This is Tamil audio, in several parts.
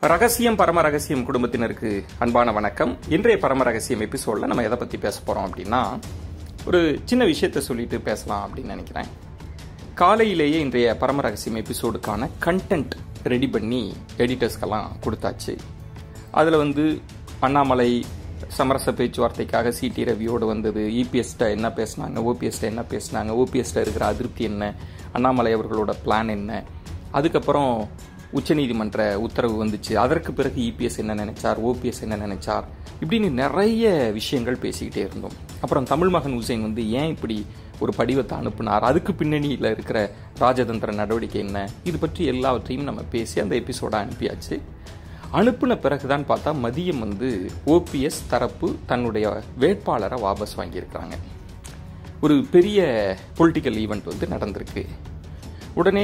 ரகசியம் பரம ரகசியம் குடும்பத்தினருக்கு அன்பான வணக்கம். இன்றைய பரம ரகசியம் எபிசோடில் நம்ம எதை பற்றி பேச போகிறோம் அப்படின்னா, ஒரு சின்ன விஷயத்தை சொல்லிட்டு பேசலாம் அப்படின்னு நினைக்கிறேன். காலையிலேயே இன்றைய பரம ரகசியம் எபிசோடுக்கான கண்டென்ட் ரெடி பண்ணி எடிட்டர்ஸ்க்கெல்லாம் கொடுத்தாச்சு. அதில் அண்ணாமலை சமரச பேச்சுவார்த்தைக்காக சிடி ரவியோடு வந்தது, இபிஎஸ்ட என்ன பேசினாங்க, ஓபிஎஸ்ட என்ன பேசினாங்க, ஓபிஎஸ்ட இருக்கிற அதிருப்தி என்ன, அண்ணாமலை அவர்களோட பிளான் என்ன, அதுக்கப்புறம் உச்சநீதிமன்ற உத்தரவு வந்துச்சு, அதற்கு பிறகு இபிஎஸ் என்ன நினைச்சார், ஓபிஎஸ் என்ன நினைச்சார், இப்படின்னு நிறைய விஷயங்கள் பேசிக்கிட்டே இருந்தோம். அப்புறம் தமிழ் மகன் உசேன் ஏன் இப்படி ஒரு படிவத்தை அனுப்புனார், அதுக்கு பின்னணியில் இருக்கிற ராஜதந்திர நடவடிக்கை என்ன, இது பற்றி எல்லாவற்றையும் நம்ம பேசி அந்த எபிசோட அனுப்பியாச்சு. அனுப்பின பிறகுதான் பார்த்தா மதியம் ஓபிஎஸ் தரப்பு தன்னுடைய வேட்பாளரை வாபஸ் வாங்கியிருக்கிறாங்க. ஒரு பெரிய பொலிட்டிக்கல் ஈவெண்ட் நடந்திருக்கு. உடனே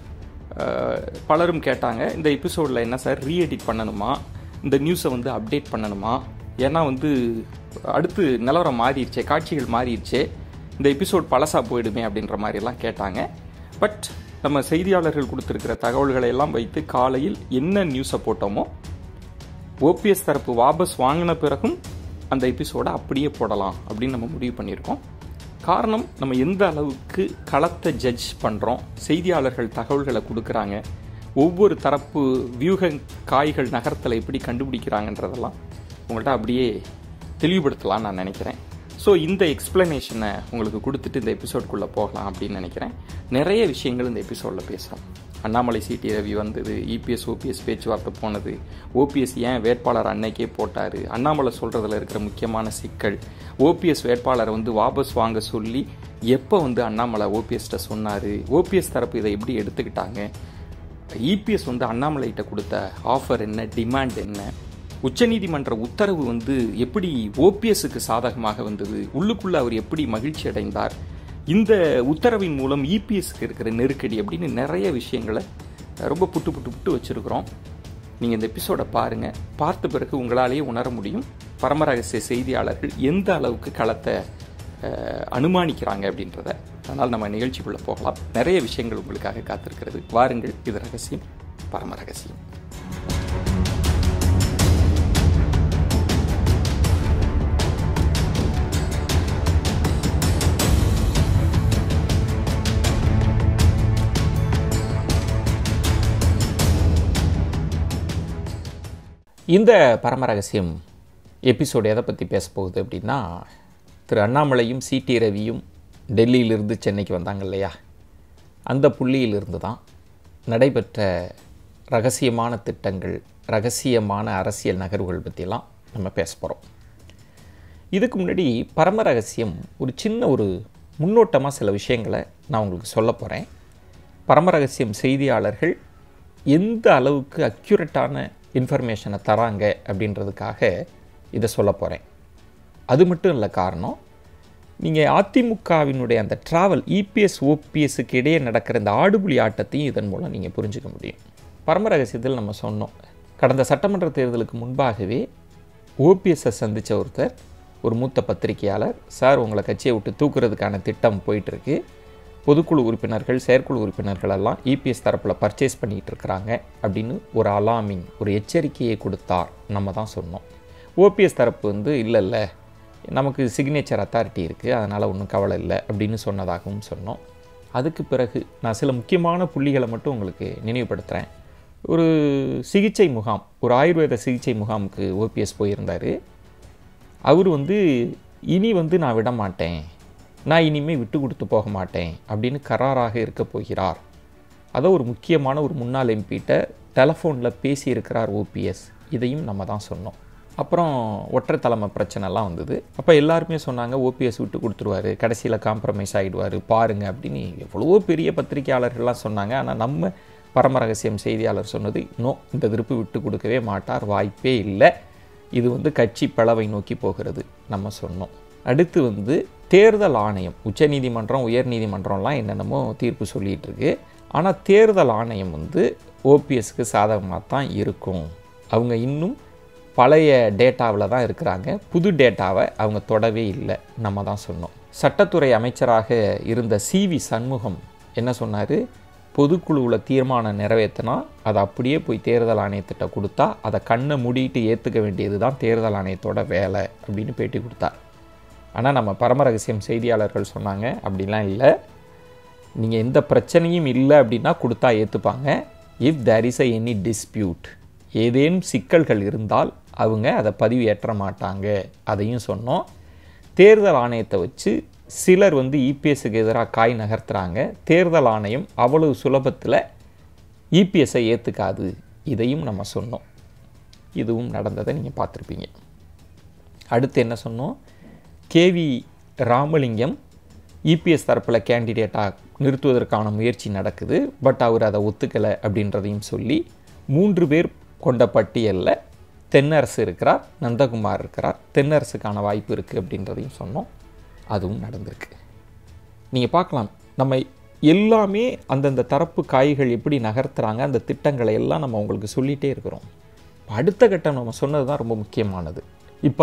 பலரும் கேட்டாங்க, இந்த எபிசோடில் என்ன சார் ரீஎடிட் பண்ணணுமா, இந்த நியூஸை அப்டேட் பண்ணணுமா, ஏன்னா அடுத்து நிலவரம் மாறிடுச்சே, காட்சிகள் மாறிடுச்சே, இந்த எபிசோட் பழசா போயிடுமே அப்படின்ற மாதிரிலாம் கேட்டாங்க. பட் நம்ம செய்தியாளர்கள் கொடுத்துருக்கிற தகவல்களை எல்லாம் வைத்து காலையில் என்ன நியூஸை போட்டோமோ, ஓபிஎஸ் தரப்பு வாபஸ் வாங்கின பிறகும் அந்த எபிசோடை அப்படியே போடலாம் அப்படின்னு நம்ம முடிவு பண்ணியிருக்கோம். காரணம், நம்ம எந்த அளவுக்கு களத்தை ஜட்ஜ் பண்ணுறோம், செய்தியாளர்கள் தகவல்களை கொடுக்குறாங்க, ஒவ்வொரு தரப்பு வியூக காய்கள் நகரத்தில் எப்படி கண்டுபிடிக்கிறாங்கன்றதெல்லாம் உங்கள்கிட்ட அப்படியே தெளிவுபடுத்தலாம்னு நான் நினைக்கிறேன். ஸோ இந்த எக்ஸ்பிளனேஷனை உங்களுக்கு கொடுத்துட்டு இந்த எபிசோடுக்குள்ளே போகலாம் அப்படின்னு நினைக்கிறேன். நிறைய விஷயங்கள் இந்த எபிசோடில் பேசுகிறோம். அண்ணாமலை சிடி ரவி வந்தது, இபிஎஸ் ஓபிஎஸ் பேச்சுவார்த்தை போனது, ஓபிஎஸ் ஏன் வேட்பாளர் அன்னைக்கே போட்டார், அண்ணாமலை சொல்கிறதுல இருக்கிற முக்கியமான சிக்கல், ஓபிஎஸ் வேட்பாளரை வாபஸ் வாங்க சொல்லி எப்போ அண்ணாமலை ஓபிஎஸ்கிட்ட சொன்னார், ஓபிஎஸ் தரப்பு இதை எப்படி எடுத்துக்கிட்டாங்க, இபிஎஸ் அண்ணாமலைகிட்ட கொடுத்த ஆஃபர் என்ன, டிமாண்ட் என்ன, உச்சநீதிமன்ற உத்தரவு எப்படி ஓபிஎஸ்க்கு சாதகமாக வந்தது, உள்ளுக்குள்ள அவர் எப்படி மகிழ்ச்சி அடைந்தார், இந்த உத்தரவின் மூலம் இபிஎஸ்க்கு இருக்கிற நெருக்கடி அப்படின்னு நிறைய விஷயங்களை ரொம்ப புட்டு வச்சிருக்கிறோம். நீங்கள் இந்த எபிசோடை பாருங்கள். பார்த்த பிறகு உங்களாலேயே உணர முடியும் பரமரகசிய செய்தியாளர்கள் எந்த அளவுக்கு களத்தை அனுமானிக்கிறாங்க அப்படின்றத. அதனால் நம்ம நிகழ்ச்சிக்குள்ளே போகலாம். நிறைய விஷயங்கள் உங்களுக்காக காத்திருக்கிறது. வாருங்கள், இது ரகசியம் பரமரகசியம். இந்த பரமரகசியம் எபிசோடு எதை பற்றி பேச போகுது அப்படின்னா, திரு அண்ணாமலையும் சிடி ரவியும் டெல்லியிலிருந்து சென்னைக்கு வந்தாங்க இல்லையா, அந்த புள்ளியிலிருந்து தான் நடைபெற்ற ரகசியமான திட்டங்கள், ரகசியமான அரசியல் நகர்வுகள் பற்றியெல்லாம் நம்ம பேச போகிறோம். இதுக்கு முன்னாடி பரமரகசியம் ஒரு சின்ன முன்னோட்டமாக சில விஷயங்களை நான் உங்களுக்கு சொல்ல போகிறேன். பரமரகசியம் செய்தியாளர்கள் எந்த அளவுக்கு அக்யூரேட்டான இன்ஃபர்மேஷனை தராங்க அப்படின்றதுக்காக இதை சொல்ல போகிறேன். அது மட்டும் இல்லை, காரணம், நீங்கள் அதிமுகவினுடைய அந்த ட்ராவல், இபிஎஸ் ஓபிஎஸ்க்கு இடையே நடக்கிற இந்த ஆடுபுலி ஆட்டத்தையும் இதன் மூலம் நீங்கள் புரிஞ்சுக்க முடியும். பரமரகசியத்தில் நம்ம சொன்னோம், கடந்த சட்டமன்ற தேர்தலுக்கு முன்பாகவே ஓபிஎஸ்ஸை சந்தித்த ஒருத்தர், ஒரு மூத்த பத்திரிகையாளர், சார் உங்களை கட்சியை விட்டு தூக்குறதுக்கான திட்டம் போயிட்டுருக்கு, பொதுக்குழு உறுப்பினர்கள், செயற்குழு உறுப்பினர்கள் எல்லாம் இபிஎஸ் தரப்பில் பர்ச்சேஸ் பண்ணிகிட்டு இருக்கிறாங்க அப்படின்னு ஒரு அலார்மிங், ஒரு எச்சரிக்கையை கொடுத்தார். நம்ம தான் சொன்னோம். ஓபிஎஸ் தரப்பு இல்லை நமக்கு சிக்னேச்சர் அத்தாரிட்டி இருக்குது, அதனால் ஒன்றும் கவலை இல்லை அப்படின்னு சொன்னதாகவும் சொன்னோம். அதுக்கு பிறகு நான் சில முக்கியமான புள்ளிகளை மட்டும் உங்களுக்கு நினைவுபடுத்துகிறேன். ஒரு சிகிச்சை முகாம், ஒரு ஆயுர்வேத சிகிச்சை முகாமுக்கு ஓபிஎஸ் போயிருந்தார். அவர் இனி நான் விட மாட்டேன், நான் இனிமேல் விட்டு கொடுத்து போக மாட்டேன் அப்படின்னு கராராக இருக்க போகிறார். அதை ஒரு முக்கியமான ஒரு முன்னாள் எம்பிகிட்ட டெலஃபோனில் பேசியிருக்கிறார் ஓபிஎஸ். இதையும் நம்ம தான் சொன்னோம். அப்புறம் ஒற்றை தலைமை பிரச்சனைலாம் வந்தது. அப்போ எல்லாருமே சொன்னாங்க ஓபிஎஸ் விட்டு கொடுத்துருவார், கடைசியில் காம்ப்ரமைஸ் ஆகிடுவார் பாருங்க அப்படின்னு எவ்வளவோ பெரிய பத்திரிகையாளர்கள்லாம் சொன்னாங்க. ஆனால் நம்ம பரமரகசியம் செய்தியாளர் சொன்னது, நோ, இந்த திருப்பு விட்டு கொடுக்கவே மாட்டார், வாய்ப்பே இல்லை, இது கட்சி பிளவை நோக்கி போகிறது நம்ம சொன்னோம். அடுத்து தேர்தல் ஆணையம், உச்சநீதிமன்றம், உயர்நீதிமன்றம்லாம் என்னென்னமோ தீர்ப்பு சொல்லிகிட்டு இருக்கு. ஆனால் தேர்தல் ஆணையம் ஓபிஎஸ்க்கு சாதகமாக தான் இருக்கும். அவங்க இன்னும் பழைய டேட்டாவில் தான் இருக்கிறாங்க, புது டேட்டாவை அவங்க தொடவே இல்லை, நம்ம தான் சொன்னோம். சட்டத்துறை அமைச்சராக இருந்த சிவி சண்முகம் என்ன சொன்னார், பொதுக்குழுவில் தீர்மானம் நிறைவேற்றினா அதை அப்படியே போய் தேர்தல் ஆணையத்திட்ட கொடுத்தா அதை கண்ணை மூடிட்டு ஏற்றுக்க வேண்டியது தான் தேர்தல் ஆணையத்தோட வேலை அப்படின்னு பேட்டி கொடுத்தார். ஆனால் நம்ம பரமரகசியம் செய்தியாளர்கள் சொன்னாங்க, அப்படிலாம் இல்லை, நீங்கள் எந்த பிரச்சனையும் இல்லை அப்படின்னா கொடுத்தா ஏற்றுப்பாங்க. If there is any dispute, ஏதேனும் சிக்கல்கள் இருந்தால் அவங்க அதை பதிவு ஏற்ற மாட்டாங்க, அதையும் சொன்னோம். தேர்தல் ஆணையத்தை வச்சு சிலர் இபிஎஸ்க்கு எதிராக காய் நகர்த்துறாங்க. தேர்தல் ஆணையம் அவ்வளவு சுலபத்தில் இபிஎஸ்ஸை ஏற்றுக்காது, இதையும் நம்ம சொன்னோம். இதுவும் நடந்ததை நீங்கள் பார்த்துருப்பீங்க. அடுத்து என்ன சொன்னோம்? கேவி ராமலிங்கம் இபிஎஸ் தரப்பில் கேண்டிடேட்டாக நிறுத்துவதற்கான முயற்சி நடக்குது, பட் அவர் அதை ஒத்துக்கலை அப்படின்றதையும் சொல்லி 3 பேர் கொண்ட பட்டியலில் தென்னரசு இருக்கிறார், நந்தகுமார் இருக்கிறார், தென்னரசுக்கான வாய்ப்பு இருக்குது அப்படின்றதையும் சொன்னோம். அதுவும் நடந்திருக்கு. நீங்கள் பார்க்கலாம், நம்ம எல்லாமே அந்தந்த தரப்பு காய்கள் எப்படி நகர்த்துறாங்க, அந்த திட்டங்களை எல்லாம் நம்ம உங்களுக்கு சொல்லிகிட்டே இருக்கிறோம். அடுத்த கட்டம் நம்ம சொன்னது தான் ரொம்ப முக்கியமானது. இப்போ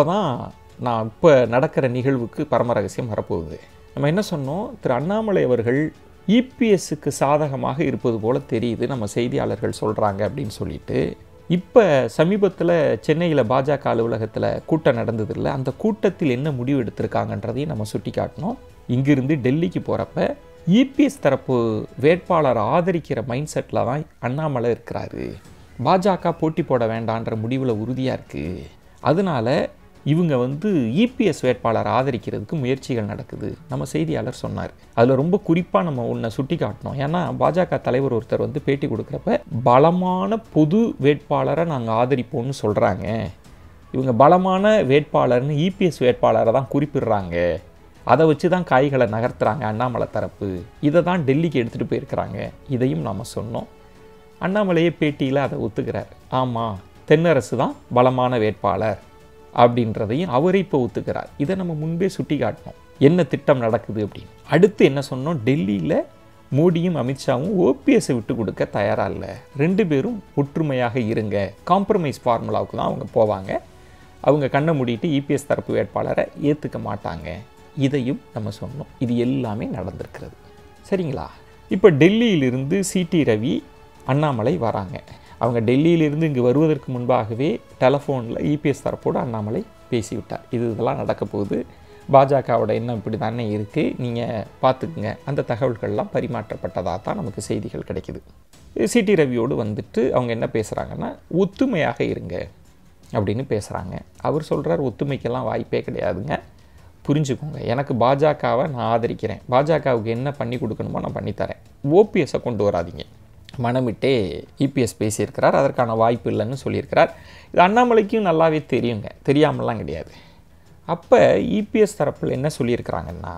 நடக்கிற நிகழ்வுக்கு பரமரகசியம் வரப்போகுது. நம்ம என்ன சொன்னோம்? திரு அண்ணாமலை அவர்கள் இபிஎஸ்க்கு சாதகமாக இருப்பது போல் தெரியுது, நம்ம செய்தியாளர்கள் சொல்கிறாங்க அப்படின்னு சொல்லிட்டு, இப்போ சமீபத்தில் சென்னையில் பாஜக அலுவலகத்தில் கூட்டம் நடந்ததில்லை, அந்த கூட்டத்தில் என்ன முடிவு எடுத்திருக்காங்கன்றதையும் நம்ம சுட்டி காட்டினோம். இங்கிருந்து டெல்லிக்கு போகிறப்ப இபிஎஸ் தரப்பு வேட்பாளரை ஆதரிக்கிற மைண்ட் செட்டில் தான் அண்ணாமலை இருக்கிறாரு. பாஜக போட்டி போட வேண்டான்ற முடிவில் உறுதியாக இருக்குது. அதனால் இவங்க இபிஎஸ் வேட்பாளரை ஆதரிக்கிறதுக்கு முயற்சிகள் நடக்குது, நம்ம செய்தியாளர் சொன்னார். அதில் ரொம்ப குறிப்பாக நம்ம ஒன்றை சுட்டி காட்டினோம். ஏன்னா பாஜக தலைவர் ஒருத்தர் பேட்டி கொடுக்குறப்ப பலமான பொது வேட்பாளரை நாங்கள் ஆதரிப்போம்னு சொல்கிறாங்க, இவங்க பலமான வேட்பாளர்னு இபிஎஸ் வேட்பாளரை தான் குறிப்பிடுறாங்க, அதை வச்சு தான் காய்களை நகர்த்துறாங்க அண்ணாமலை தரப்பு, இதை தான் டெல்லிக்கு எடுத்துகிட்டு போயிருக்கிறாங்க, இதையும் நாம் சொன்னோம். அண்ணாமலையே பேட்டியில் அதை ஒத்துக்கிறார். ஆமாம், தென்னரசு தான் பலமான வேட்பாளர் அப்படின்றதையும் அவரே இப்போ ஒத்துக்கிறார். இதை நம்ம முன்பே சுட்டி காட்டினோம், என்ன திட்டம் நடக்குது அப்படின்னு. அடுத்து என்ன சொன்னோம்? டெல்லியில் மோடியும் அமித்ஷாவும் ஓபிஎஸ்ஸை விட்டு கொடுக்க தயாராக இல்லை, 2 பேரும் ஒற்றுமையாக இருங்க, காம்ப்ரமைஸ் ஃபார்முலாவுக்கு தான் அவங்க போவாங்க, அவங்க கண்ணை மூடிட்டு இபிஎஸ் தரப்பு வேட்பாளரை ஏற்றுக்க மாட்டாங்க, இதையும் நம்ம சொன்னோம். இது எல்லாமே நடந்திருக்கிறது. சரிங்களா? இப்போ டெல்லியிலிருந்து சிடி ரவி, அண்ணாமலை வராங்க. அவங்க டெல்லியிலிருந்து இங்கு வருவதற்கு முன்பாகவே டெலஃபோனில் இபிஎஸ் தரப்போடு அண்ணாமலை பேசிவிட்டார். இதெல்லாம் நடக்க போகுது, பாஜகவோட எண்ணம் இப்படி தானே இருக்குது, நீங்கள் பார்த்துக்குங்க. அந்த தகவல்கள்லாம் பரிமாற்றப்பட்டதாக தான் நமக்கு செய்திகள் கிடைக்குது. சிடி ரவியோடு அவங்க என்ன பேசுகிறாங்கன்னா, ஒத்துமையாக இருங்க அப்படின்னு பேசுகிறாங்க. அவர் சொல்கிறார், ஒத்துமைக்கெல்லாம் வாய்ப்பே கிடையாதுங்க, புரிஞ்சுக்கோங்க, எனக்கு பாஜகவை நான் ஆதரிக்கிறேன், பாஜகவுக்கு என்ன பண்ணி கொடுக்கணுமோ நான் பண்ணித்தரேன், ஓபிஎஸ்ஸை கொண்டு வராதிங்க, மனமிட்டே இபிஎஸ் பேசியிருக்கிறார், அதற்கான வாய்ப்பு இல்லைன்னு சொல்லியிருக்கிறார். இது அண்ணாமலைக்கும் நல்லாவே தெரியுங்க, தெரியாமலாம் கிடையாது. அப்போ இபிஎஸ் தரப்பில் என்ன சொல்லியிருக்கிறாங்கன்னா,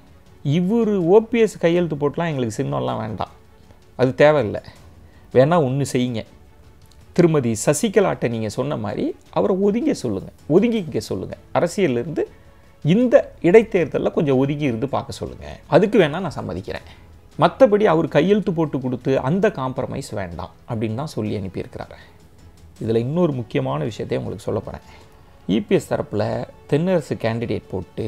இவர் ஓபிஎஸ் கையெழுத்து போட்டுலாம் எங்களுக்கு சின்னம்லாம் வேண்டாம், அது தேவையில்லை, வேணால் ஒன்று செய்யுங்க, திருமதி சசிகலாட்ட நீங்கள் சொன்ன மாதிரி அவரை ஒதுங்கிக்க சொல்லுங்கள், அரசியலிருந்து இந்த இடைத்தேர்தலில் கொஞ்சம் ஒதுங்கி இருந்து பார்க்க சொல்லுங்கள், அதுக்கு வேணால் நான் சம்மதிக்கிறேன், மற்றபடி அவர் கையெழுத்து போட்டு கொடுத்து அந்த காம்ப்ரமைஸ் வேண்டாம் அப்படின்னு தான் சொல்லி அனுப்பியிருக்கிறார். இதில் இன்னொரு முக்கியமான விஷயத்தையும் உங்களுக்கு சொல்ல போகிறேன். இபிஎஸ் தரப்பில் தென்னரசு கேண்டிடேட் போட்டு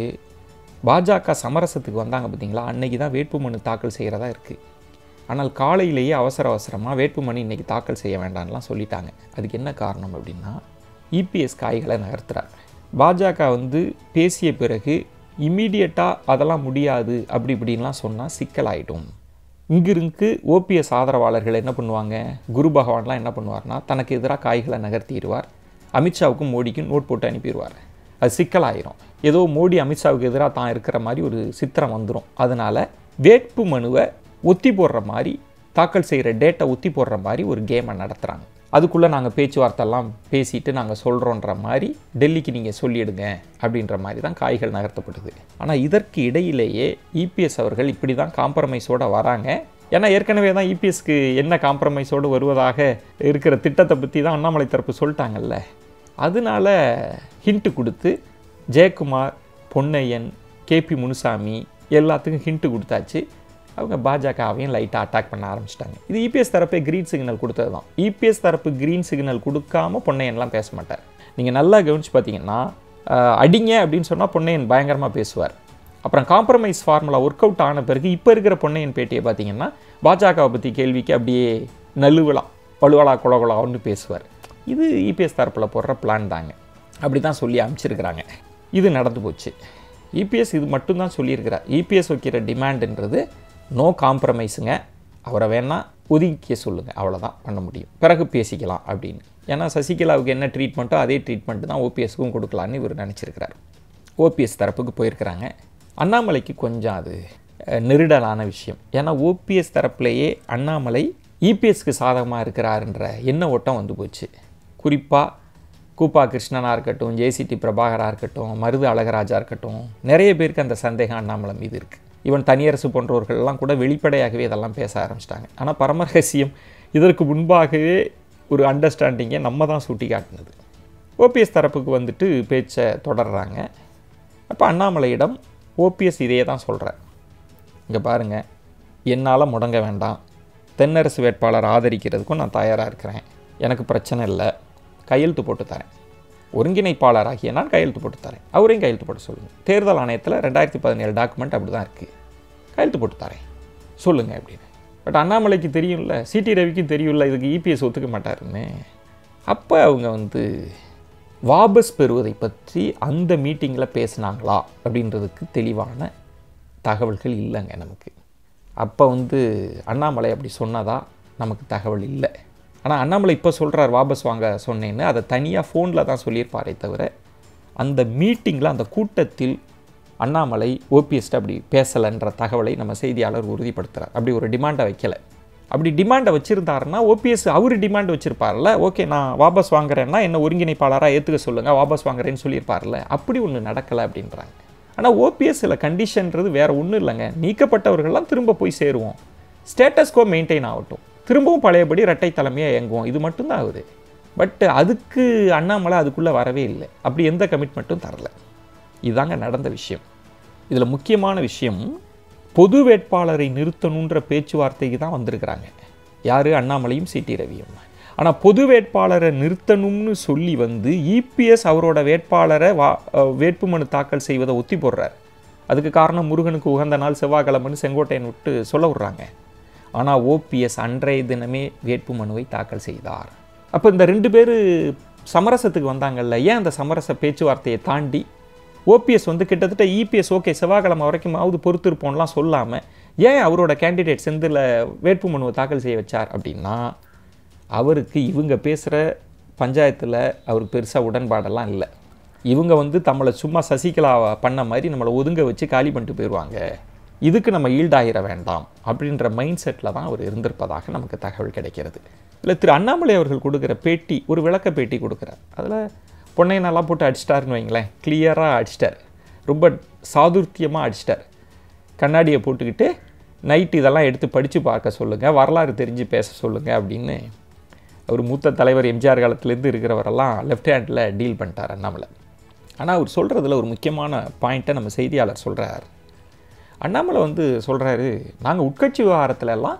பாஜக சமரசத்துக்கு வந்தாங்க பார்த்தீங்களா, அன்றைக்கி தான் வேட்புமனு தாக்கல் செய்கிறதா இருக்குது. ஆனால் காலையிலேயே அவசரமாக வேட்புமனு இன்றைக்கி தாக்கல் செய்ய வேண்டாம்லாம் சொல்லிட்டாங்க. அதுக்கு என்ன காரணம் அப்படின்னா, இபிஎஸ் காய்களை நகர்த்துறார். பாஜக பேசிய பிறகு இம்மீடியட்டாக அதெல்லாம் முடியாது அப்படி இப்படின்லாம் சொன்னால் சிக்கலாயிடும். இங்கிருந்து ஓபிஎஸ் ஆதரவாளர்கள் என்ன பண்ணுவாங்க, குரு பகவான்லாம் என்ன பண்ணுவார்னா, தனக்கு எதிராக காய்களை நகர்த்திடுவார், அமித்ஷாவுக்கும் மோடிக்கும் நோட் போட்டு அனுப்பிடுவார். அது சிக்கலாயிரும், ஏதோ மோடி அமித்ஷாவுக்கு எதிராக தான் இருக்கிற மாதிரி ஒரு சித்திரம் வந்துடும். அதனால் வேட்பு மனுவை ஒத்தி போடுற மாதிரி, தாக்கல் செய்கிற டேட்டை ஒத்தி போடுற மாதிரி ஒரு கேமை நடத்துகிறாங்க. அதுக்குள்ளே நாங்கள் பேச்சுவார்த்தைலாம் பேசிட்டு நாங்கள் சொல்கிறோன்ற மாதிரி டெல்லிக்கு நீங்கள் சொல்லிவிடுங்க அப்படின்ற மாதிரி தான் காய்கள் நகர்த்தப்படுது. ஆனால் இதற்கு இடையிலேயே இபிஎஸ் அவர்கள் இப்படி தான் காம்ப்ரமைஸோடு வராங்க. ஏன்னா ஏற்கனவே தான் இபிஎஸ்க்கு என்ன காம்ப்ரமைஸோடு வருவதாக இருக்கிற திட்டத்தை பற்றி தான் அண்ணாமலை தரப்பு சொல்லிட்டாங்கல்ல. அதனால ஹிண்ட்டு கொடுத்து ஜெயக்குமார், பொன்னையன், கேபி முனுசாமி எல்லாத்துக்கும் ஹிண்ட்டு கொடுத்தாச்சு. அவங்க பாஜகவையும் லைட்டாக அட்டாக் பண்ண ஆரம்பிச்சிட்டாங்க. இது இபிஎஸ் தரப்பே க்ரீன் சிக்னல் கொடுத்தது தான். இபிஎஸ் தரப்பு க்ரீன் சிக்னல் கொடுக்காமல் பொன்னையன்லாம் பேச மாட்டார். நீங்கள் நல்லா கவனித்து பார்த்தீங்கன்னா, அடிங்க அப்படின்னு சொன்னால் பொன்னையன் பயங்கரமாக பேசுவார். அப்புறம் காம்ப்ரமைஸ் ஃபார்முலா ஒர்க் அவுட் ஆன பிறகு இப்போ இருக்கிற பொன்னையன் பேட்டியை பார்த்தீங்கன்னா பாஜகவை பற்றி கேள்விக்கு அப்படியே நழுவலா வலுவலா குளகுலான்னு பேசுவார். இது இபிஎஸ் தரப்பில் போடுற பிளான் தாங்க. அப்படி தான் சொல்லி அனுப்பிச்சிருக்கிறாங்க. இது நடந்து போச்சு. இபிஎஸ் இது மட்டும்தான் சொல்லியிருக்கிறார். இபிஎஸ் வைக்கிற டிமாண்டுன்றது நோ காம்ப்ரமைஸுங்க, அவரை வேணால் ஒதுக்கிக்க சொல்லுங்கள், அவ்வளோதான் பண்ண முடியும், பிறகு பேசிக்கலாம் அப்படின்னு. ஏன்னா சசிகலாவுக்கு என்ன ட்ரீட்மெண்ட்டோ அதே ட்ரீட்மெண்ட்டு தான் ஓபிஎஸ்க்கும் கொடுக்கலான்னு இவர் நினச்சிருக்கிறார். ஓபிஎஸ் தரப்புக்கு போயிருக்கிறாங்க. அண்ணாமலைக்கு கொஞ்சம் அது நெருடலான விஷயம். ஏன்னா ஓபிஎஸ் தரப்புலேயே அண்ணாமலை இபிஎஸ்க்கு சாதகமாக இருக்கிறாருன்ற எண்ண ஓட்டம் வந்து போச்சு. குறிப்பாக கூப்பா கிருஷ்ணனாக இருக்கட்டும், ஜேசிடி பிரபாகராக இருக்கட்டும், மருது அழகராஜா இருக்கட்டும், நிறைய பேருக்கு அந்த சந்தேகம் அண்ணாமலை மீது இருக்குது. ஈவன் தனியரசு போன்றவர்கள்லாம் கூட வெளிப்படையாகவே இதெல்லாம் பேச ஆரம்பிச்சிட்டாங்க. ஆனால் பரமரகசியம் இதற்கு முன்பாகவே ஒரு அண்டர்ஸ்டாண்டிங்கை நம்ம தான் சுட்டி காட்டினது. ஓபிஎஸ் தரப்புக்கு வந்துட்டு பேச்சை தொடர்றாங்க. அப்போ அண்ணாமலையிடம் ஓபிஎஸ் இதையே தான் சொல்கிறார். இங்கே பாருங்கள், என்னால் முடங்க வேண்டாம், தென்னரசு வேட்பாளர் ஆதரிக்கிறதுக்கும் நான் தயாராக இருக்கிறேன், எனக்கு பிரச்சனை இல்லை, கையெழுத்து போட்டு தரேன், ஒருங்கிணைப்பாளராகிய நான் கையெழுத்து போட்டு தரேன், அவரையும் கையெழுத்து போட்டு சொல்லுங்கள், தேர்தல் ஆணையத்தில் 2017 டாக்குமெண்ட் அப்படி தான் இருக்குது, கையெழுத்து போட்டு தரேன் சொல்லுங்கள் அப்படின்னு. பட் அண்ணாமலைக்கு தெரியும்ல, சிடி ரவிக்கும் தெரியும்ல இதுக்கு இபிஎஸ் ஒத்துக்க மாட்டாருன்னு. அப்போ அவங்க வந்து வாபஸ் பெறுவதை பற்றி அந்த மீட்டிங்கில் பேசினாங்களா அப்படின்றதுக்கு தெளிவான தகவல்கள் இல்லைங்க நமக்கு. அப்போ வந்து அண்ணாமலை அப்படி சொன்னதா நமக்கு தகவல் இல்லை. ஆனால் அண்ணாமலை இப்போ சொல்கிறார் வாபஸ் வாங்க சொன்னேன்னு, அதை தனியாக ஃபோனில் தான் சொல்லியிருப்பாரே தவிர அந்த மீட்டிங்கில் அந்த கூட்டத்தில் அண்ணாமலை ஓபிஎஸ்ட்டு அப்படி பேசலைன்ற தகவலை நம்ம செய்தியாளர் உறுதிப்படுத்துகிறார். அப்படி ஒரு டிமாண்டை வைக்கலை. அப்படி டிமாண்டை வச்சுருந்தாருன்னா ஓபிஎஸ் அவர் டிமாண்ட் வச்சுருப்பார்ல, ஓகே நான் வாபஸ் வாங்குறேன்னா என்ன ஒருங்கிணைப்பாளராக ஏற்றுக்க சொல்லுங்கள், வாபஸ் வாங்குறேன்னு சொல்லியிருப்பார்ல. அப்படி ஒன்று நடக்கலை அப்படின்றாங்க. ஆனால் ஓபிஎஸ்ஸில் கண்டிஷன்றது வேறு ஒன்றும் இல்லைங்க, நீக்கப்பட்டவர்கள்லாம் திரும்ப போய் சேருவோம், ஸ்டேட்டஸ்கோ மெயின்டைன் ஆகட்டும், திரும்பவும் பழையபடி இரட்டை தலைமையாக இயங்குவோம், இது மட்டும்தான் ஆகுது. பட் அதுக்கு அண்ணாமலை அதுக்குள்ளே வரவே இல்லை, அப்படி எந்த கமிட்மெண்ட்டும் தரல. இதுதாங்க நடந்த விஷயம். இதில் முக்கியமான விஷயம், பொது வேட்பாளரை நிறுத்தணுன்ற பேச்சுவார்த்தைக்கு தான் வந்திருக்கிறாங்க. யார்? அண்ணாமலையும் சிடி ரவியும். ஆனால் பொது வேட்பாளரை நிறுத்தணும்னு சொல்லி வந்து இபிஎஸ் அவரோட வேட்பாளரை வேட்புமனு தாக்கல் செய்வதை ஒத்தி போடுறார். அதுக்கு காரணம் முருகனுக்கு உகந்த நாள் செவ்வாய்க்கிழமைன்னு செங்கோட்டையன் விட்டு சொல்ல விட்றாங்க. ஆனால் ஓபிஎஸ் அன்றைய தினமே வேட்புமனுவை தாக்கல் செய்தார். அப்போ இந்த 2 பேர் சமரசத்துக்கு வந்தாங்கல்ல, ஏன் அந்த சமரச பேச்சுவார்த்தையை தாண்டி ஓபிஎஸ் வந்து கிட்டத்தட்ட இபிஎஸ் ஓகே செவ்வாய்க்கிழமை வரைக்குமாவது பொறுத்திருப்போம்லாம் சொல்லாமல் ஏன் அவரோட கேண்டிடேட் செந்தில் வேட்புமனுவை தாக்கல் செய்ய வச்சார் அப்படின்னா, அவருக்கு இவங்க பேசுகிற பஞ்சாயத்தில் அவருக்கு பெருசாக உடன்பாடெல்லாம் இல்லை. இவங்க வந்து நம்மளை சும்மா சசிகலா பண்ண மாதிரி நம்மளை ஒதுங்க வச்சு காலி பண்ணிட்டு போயிடுவாங்க, இதுக்கு நம்ம ஈல்டாகிற வேண்டாம் அப்படின்ற மைண்ட் செட்டில் தான் அவர் இருந்திருப்பதாக நமக்கு தகவல் கிடைக்கிறது. இல்லை திரு அண்ணாமலை அவர்கள் கொடுக்குற பேட்டி, ஒரு விளக்க பேட்டி கொடுக்குறார். அதில் பொன்னையை நல்லா போட்டு அடிச்சிட்டாருன்னு வைங்களேன், கிளியராக அடிச்சிட்டார், ரொம்ப சாதுர்த்தியமாக அடிச்சிட்டார். கண்ணாடியை போட்டுக்கிட்டு நைட்டு இதெல்லாம் எடுத்து படித்து பார்க்க சொல்லுங்கள், வரலாறு தெரிஞ்சு பேச சொல்லுங்கள் அப்படின்னு அவர் மூத்த தலைவர் எம்ஜிஆர் காலத்துலேருந்து இருக்கிறவரெல்லாம் லெஃப்ட் ஹேண்டில் டீல் பண்ணிட்டார் அண்ணாமலை. ஆனால் அவர் சொல்கிறதுல ஒரு முக்கியமான பாயிண்ட்டை நம்ம செய்தியாளர் சொல்கிறார். அண்ணாமலை வந்து சொல்கிறாரு, நாங்கள் உட்கட்சி விவகாரத்துலலாம்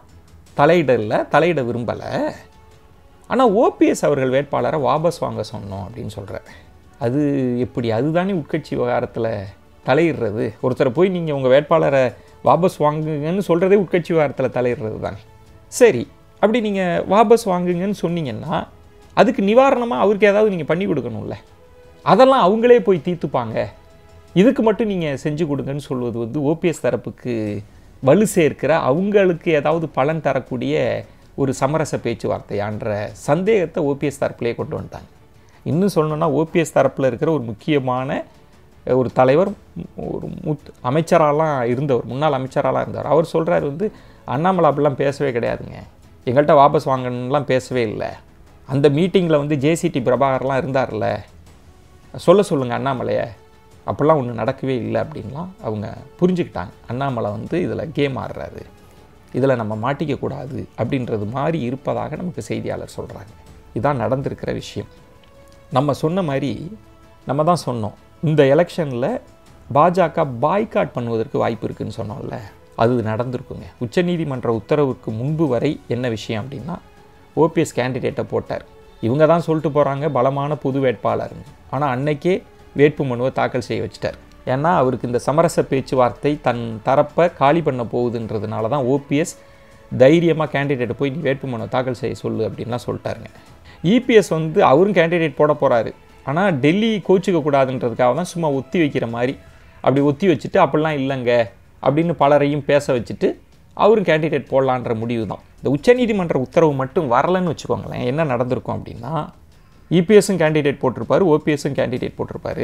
தலையிட விரும்பலை, ஆனால் ஓபிஎஸ் அவர்கள் வேட்பாளரை வாபஸ் வாங்க சொன்னோம் அப்படின்னு சொல்கிறார். அது எப்படி? அதுதானே உட்கட்சி விவகாரத்தில் தலையிடுறது. ஒருத்தரை போய் நீங்கள் உங்கள் வேட்பாளரை வாபஸ் வாங்குங்கன்னு சொல்கிறதே உட்கட்சி விவகாரத்தில் தலையிடுறது தானே. சரி, அப்படி நீங்கள் வாபஸ் வாங்குங்கன்னு சொன்னீங்கன்னா அதுக்கு நிவாரணமாக அவருக்கு ஏதாவது நீங்கள் பண்ணி கொடுக்கணும்ல, அதெல்லாம் அவங்களே போய் தீர்த்துப்பாங்க, இதுக்கு மட்டும் நீங்கள் செஞ்சு கொடுங்கன்னு சொல்வது வந்து ஓபிஎஸ் தரப்புக்கு வலு சேர்க்கிற, அவங்களுக்கு ஏதாவது பலன் தரக்கூடிய ஒரு சமரச பேச்சுவார்த்தையான்ற சந்தேகத்தை ஓபிஎஸ் தரப்புலேயே கொண்டு வந்துட்டாங்க. இன்னும் சொல்லணும்னா ஓபிஎஸ் தரப்பில் இருக்கிற ஒரு முக்கியமான ஒரு தலைவர், ஒரு அமைச்சராலாம் இருந்தவர், முன்னாள் அமைச்சராலாம் இருந்தார். அவர் சொல்கிறார் வந்து அண்ணாமலை அப்படிலாம் பேசவே கிடையாதுங்க, எங்கள்கிட்ட வாபஸ் வாங்கணும்லாம் பேசவே இல்லை, அந்த மீட்டிங்கில் வந்து ஜேசிடி பிரபாகர்லாம் இருந்தார்ல, சொல்லுங்கள் அண்ணாமலையை, அப்படிலாம் ஒன்றும் நடக்கவே இல்லை அப்படின்லாம் அவங்க புரிஞ்சுக்கிட்டாங்க. அண்ணாமலை வந்து இதில் கேம் ஆடுறாரு, இதில் நம்ம மாட்டிக்கக்கூடாது அப்படின்றது மாதிரி இருப்பதாக நமக்கு செய்தியாளர் சொல்கிறாங்க. இதுதான் நடந்திருக்கிற விஷயம். நம்ம சொன்ன மாதிரி நம்ம தான் சொன்னோம், இந்த எலெக்ஷனில் பாஜக பாய்காட் பண்ணுவதற்கு வாய்ப்பு இருக்குதுன்னு சொன்னோம்ல, அது நடந்திருக்குங்க. உச்சநீதிமன்ற உத்தரவுக்கு முன்பு வரை என்ன விஷயம் அப்படின்னா, ஓபிஎஸ் கேண்டிடேட்டை போட்டார், இவங்க தான் சொல்லிட்டு போகிறாங்க பலமான பொது வேட்பாளர்னு, ஆனால் அன்னைக்கே வேட்புமனுவை தாக்கல் செய்ய வச்சிட்டார். ஏன்னா அவருக்கு இந்த சமரச பேச்சுவார்த்தை தன் தரப்பை காலி பண்ண போகுதுன்றதுனால தான் ஓபிஎஸ் தைரியமாக கேண்டிடேட்டை போய் நீ வேட்புமனு தாக்கல் செய்ய சொல்லு அப்படின்லாம் சொல்லிட்டாருங்க. இபிஎஸ் வந்து அவரும் கேண்டிடேட் போட போகிறாரு, ஆனால் டெல்லி கோச்சிக்கக்கூடாதுன்றதுக்காக தான் சும்மா ஒத்தி வைக்கிற மாதிரி அப்படி ஒத்தி வச்சுட்டு அப்படிலாம் இல்லைங்க அப்படின்னு பலரையும் பேச வச்சுட்டு அவரும் கேண்டிடேட் போடலான்ற முடிவு தான். இந்த உச்சநீதிமன்ற உத்தரவு மட்டும் வரலன்னு வச்சுக்கோங்களேன், என்ன நடந்திருக்கும் அப்படின்னா இபிஎஸும் கேண்டிடேட் போட்டிருப்பார், ஓபிஎஸும் கேண்டிடேட் போட்டிருப்பார்.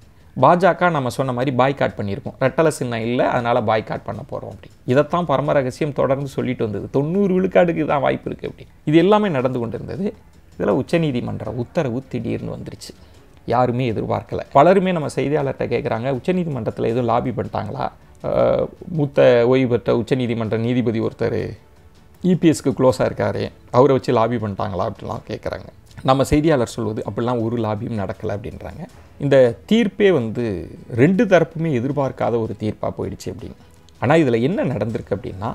பாஜக நம்ம சொன்ன மாதிரி பாய்காட் பண்ணியிருக்கோம், ரெட்டலை சின்னம் இல்லை அதனால் பாய்காட் பண்ண போகிறோம் அப்படி. இதைத்தான் பரம ரகசியம் தொடர்ந்து சொல்லிட்டு வந்தது. 90 விழுக்காடுக்கு தான் வாய்ப்பு இருக்குது அப்படி. இது எல்லாமே நடந்து கொண்டு இருந்தது. இதில் உச்சநீதிமன்ற உத்தரவு திடீர்னு வந்துருச்சு, யாருமே எதிர்பார்க்கலை. பலருமே நம்ம செய்தியாளர்கிட்ட கேட்குறாங்க, உச்சநீதிமன்றத்தில் எதுவும் லாபி பண்ணிட்டாங்களா? மூத்த ஓய்வு பெற்ற உச்சநீதிமன்ற நீதிபதி ஒருத்தர் இபிஎஸ்க்கு க்ளோஸாக இருக்கார், அவரை வச்சு லாபி பண்ணிட்டாங்களா அப்படிலாம் கேட்குறாங்க. நம்ம செய்தியாளர் சொல்வது அப்படிலாம் ஒரு லாபியும் நடக்கலை அப்படின்றாங்க. இந்த தீர்ப்பே வந்து 2 தரப்புமே எதிர்பார்க்காத ஒரு தீர்ப்பாக போயிடுச்சு அப்படின்னு. ஆனால் இதில் என்ன நடந்திருக்கு அப்படின்னா,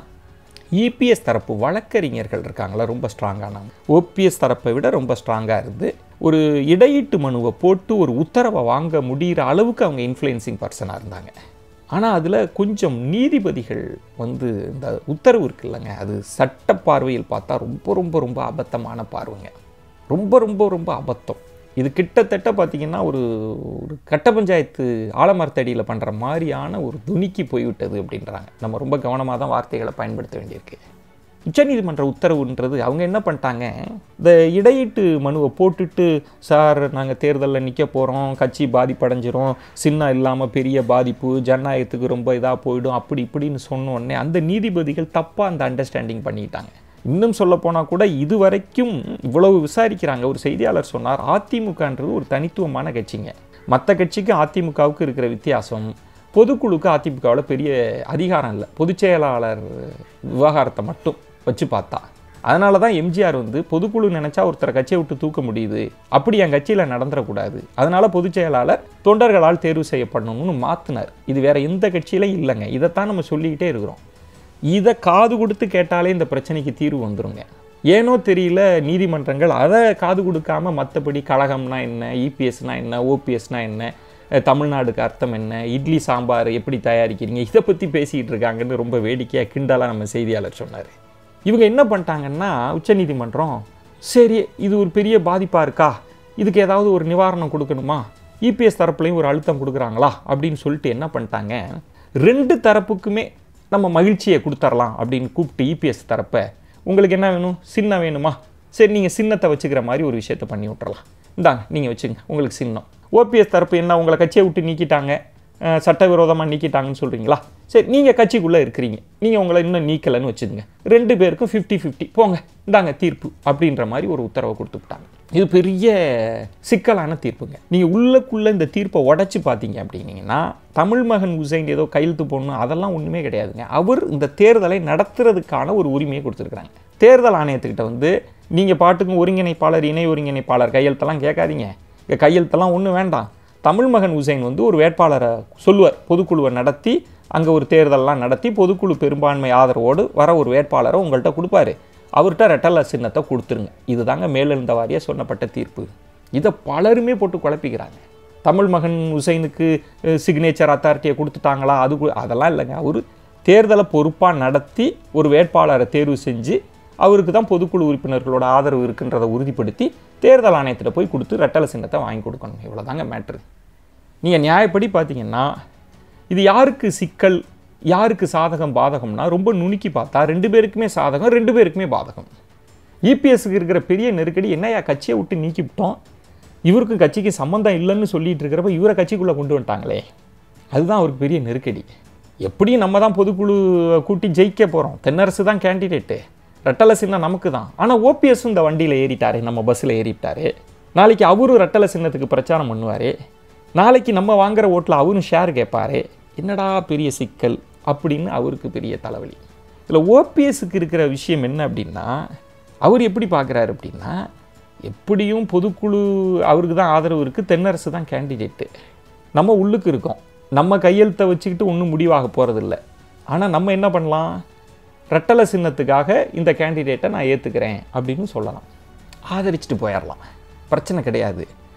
இபிஎஸ் தரப்பு வழக்கறிஞர்கள் இருக்காங்களா ரொம்ப ஸ்ட்ராங்கானாங்க. ஓபிஎஸ் தரப்பை விட ரொம்ப ஸ்ட்ராங்காக இருந்து ஒரு இடையீட்டு மனுவை போட்டு ஒரு உத்தரவை வாங்க முடிகிற அளவுக்கு அவங்க இன்ஃப்ளூயன்சிங் பர்சனாக இருந்தாங்க. ஆனால் அதில் கொஞ்சம் நீதிபதிகள் வந்து இந்த உத்தரவு இருக்குல்லங்க, அது சட்ட பார்வையில் பார்த்தா ரொம்ப ரொம்ப ரொம்ப அபத்தமான பார்வைங்க. ரொம்ப ரொம்ப ரொம்ப அபத்தம். இது கிட்டத்தட்ட பார்த்திங்கன்னா ஒரு கட்ட பஞ்சாயத்து ஆலமரத்தடியில் பண்ணுற மாதிரியான ஒரு துணிக்கு போய்விட்டது அப்படின்றாங்க. நம்ம ரொம்ப கவனமாக தான் வார்த்தைகளை பயன்படுத்த வேண்டியிருக்கு. உச்சநீதிமன்ற உத்தரவுன்றது அவங்க என்ன பண்ணிட்டாங்க, இந்த இடையீட்டு மனுவை போட்டுட்டு சார் நாங்கள் தேர்தலில் நிற்க போகிறோம், கட்சி பாதிப்படைஞ்சிரும், சின்னம் இல்லாமல் பெரிய பாதிப்பு, ஜனநாயகத்துக்கு ரொம்ப இதாக போயிடும் அப்படி இப்படின்னு சொன்னோடனே அந்த நீதிபதிகள் தப்பாக அந்த அண்டர்ஸ்டாண்டிங் பண்ணிக்கிட்டாங்க. இன்னும் சொல்லப்போனால் கூட இது வரைக்கும் இவ்வளவு விசாரிக்கிறாங்க. ஒரு செய்தியாளர் சொன்னார், அதிமுகன்றது ஒரு தனித்துவமான கட்சிங்க, மற்ற கட்சிக்கும் அதிமுகவுக்கு இருக்கிற வித்தியாசம் பொதுக்குழுக்கு அதிமுகவில் பெரிய அதிகாரம் இல்லை, பொதுச் செயலாளர் விவகாரத்தை மட்டும் வச்சு பார்த்தா. அதனால தான் எம்ஜிஆர் வந்து பொதுக்குழு நினச்சா ஒருத்தரை கட்சியை விட்டு தூக்க முடியுது, அப்படி என் கட்சியில் நடந்துடக்கூடாது, அதனால் பொதுச் செயலாளர் தொண்டர்களால் தேர்வு செய்யப்படணும்னு மாற்றினார். இது வேறு எந்த கட்சியிலும் இல்லைங்க. இதைத்தான் நம்ம சொல்லிக்கிட்டே இருக்கிறோம். இதை காது கொடுத்து கேட்டாலே இந்த பிரச்சனைக்கு தீர்வு வந்துருங்க. ஏனோ தெரியல நீதிமன்றங்கள் அதை காது கொடுக்காம மற்றபடி கழகம்னா என்ன, இபிஎஸ்னா என்ன, ஓபிஎஸ்னா என்ன, தமிழ்நாடுக்கு அர்த்தம் என்ன, இட்லி சாம்பார் எப்படி தயாரிக்கிறீங்க, இதை பற்றி பேசிக்கிட்டு இருக்காங்கன்னு ரொம்ப வேடிக்கையாக கிண்டலாக நம்ம செய்தியாளர் சொன்னார். இவங்க என்ன பண்ணிட்டாங்கன்னா உச்சநீதிமன்றம், சரி இது ஒரு பெரிய பாதிப்பாக இருக்கா, இதுக்கு ஏதாவது ஒரு நிவாரணம் கொடுக்கணுமா, இபிஎஸ் தரப்புலையும் ஒரு அழுத்தம் கொடுக்குறாங்களா அப்படின்னு சொல்லிட்டு என்ன பண்ணிட்டாங்க, 2 தரப்புக்குமே நம்ம மகிழ்ச்சியை கொடுத்துடலாம் அப்படின்னு கூப்பிட்டு இபிஎஸ் தரப்பை, உங்களுக்கு என்ன வேணும், சின்னம் வேணுமா, சரி நீங்கள் சின்னத்தை வச்சுக்கிற மாதிரி ஒரு விஷயத்தை பண்ணி விட்டுறலாம், இந்தாங்க நீங்கள் வச்சுங்க உங்களுக்கு சின்னம். ஓபிஎஸ் தரப்பு என்ன உங்களை கட்சியை விட்டு நீக்கிட்டாங்க, சட்டவிரோதமாக நீக்கிட்டாங்கன்னு சொல்கிறீங்களா, சரி நீங்கள் கட்சிக்குள்ளே இருக்கிறீங்க, நீங்கள் உங்களை இன்னும் நீக்கலைன்னு வச்சுருங்க, 2 பேருக்கும் 50-50 போங்க, இந்தாங்க தீர்ப்பு அப்படின்ற மாதிரி ஒரு உத்தரவை கொடுத்துக்கிட்டாங்க. இது பெரிய சிக்கலான தீர்ப்புங்க. நீங்கள் உள்ளக்குள்ளே இந்த தீர்ப்பை உடச்சி பார்த்தீங்க அப்படின்னீங்கன்னா, தமிழ் மகன் உசைன் ஏதோ கையெழுத்து போடணும் அதெல்லாம் ஒன்றுமே கிடையாதுங்க. அவர் இந்த தேர்தலை நடத்துறதுக்கான ஒரு உரிமையை கொடுத்துருக்குறாங்க. தேர்தல் ஆணையத்துக்கிட்ட வந்து நீங்கள் பாட்டுக்கும் ஒருங்கிணைப்பாளர் இணை ஒருங்கிணைப்பாளர் கையெழுத்தெல்லாம் கேட்காதீங்க, கையெழுத்தெல்லாம் ஒன்றும் வேண்டாம், தமிழ் மகன் உசைன் வந்து ஒரு வேட்பாளரை சொல்லுவார், பொதுக்குழுவை நடத்தி அங்கே ஒரு தேர்தலெலாம் நடத்தி பொதுக்குழு பெரும்பான்மை ஆதரவோடு வர ஒரு வேட்பாளரை உங்கள்கிட்ட கொடுப்பாரு, அவர்கிட்ட ரெட்டலை சின்னத்தை கொடுத்துருங்க. இதுதாங்க மேலெழுந்த வாரியாக சொன்னப்பட்ட தீர்ப்பு. இதை பலருமே போட்டு குழப்பிக்கிறாங்க. தமிழ் மகன் உசைனுக்கு சிக்னேச்சர் அத்தாரிட்டியை கொடுத்துட்டாங்களா, அதெல்லாம் இல்லைங்க. அவர் தேர்தலை பொறுப்பாக நடத்தி ஒரு வேட்பாளரை தேர்வு செஞ்சு அவருக்கு தான் பொதுக்குழு உறுப்பினர்களோட ஆதரவு இருக்குன்றதை உறுதிப்படுத்தி தேர்தல் ஆணையத்தில் போய் கொடுத்து ரெட்டலை சின்னத்தை வாங்கி கொடுக்கணும். இவ்வளோதாங்க மேட்ரு. நீங்கள் நியாயப்படி பார்த்தீங்கன்னா இது யாருக்கு சிக்கல், யாருக்கு சாதகம் பாதகம்னா ரொம்ப நுணுக்கி பார்த்தா 2 பேருக்குமே சாதகம், 2 பேருக்குமே பாதகம். இபிஎஸ்க்கு இருக்கிற பெரிய நெருக்கடி என்னையா கட்சியை விட்டு நீக்கிவிட்டோம், இவருக்கு கட்சிக்கு சம்மந்தம் இல்லைன்னு சொல்லிட்டு இருக்கிறப்ப இவரை கட்சிக்குள்ளே கொண்டு வந்துட்டாங்களே, அதுதான் அவருக்கு பெரிய நெருக்கடி. எப்படியும் நம்ம தான் பொதுக்குழு கூட்டி ஜெயிக்க போகிறோம், தென்னரசு தான் கேண்டிடேட்டு, ரெட்டலை சின்னம் நமக்கு தான். ஆனால் ஓபிஎஸும் இந்த வண்டியில் ஏறிட்டாரு, நம்ம பஸ்ஸில் ஏறிட்டாரு, நாளைக்கு அவரும் ரெட்டலை சின்னத்துக்கு பிரச்சாரம் பண்ணுவார், நாளைக்கு நம்ம வாங்குகிற ஓட்டில் அவரும் ஷேர் கேட்பார், என்னடா பெரிய சிக்கல் அப்படின்னு அவருக்கு பெரிய தலைவலி. இதில் ஓபிஎஸ்க்கு இருக்கிற விஷயம் என்ன அப்படின்னா, அவர் எப்படி பார்க்குறாரு அப்படின்னா, எப்படியும் பொதுக்குழு அவருக்கு தான் ஆதரவு இருக்குது, தென்னரசு தான் கேண்டிடேட்டு, நம்ம உள்ளுக்கு இருக்கோம், நம்ம கையெழுத்தை வச்சுக்கிட்டு ஒன்றும் முடிவாக போகிறதில்ல. ஆனால் நம்ம என்ன பண்ணலாம், ரெட்டலை சின்னத்துக்காக இந்த கேண்டிடேட்டை நான் ஏற்றுக்கிறேன் அப்படின்னு சொல்லலாம், ஆதரிச்சுட்டு போயிடலாம், பிரச்சனை கிடையாது.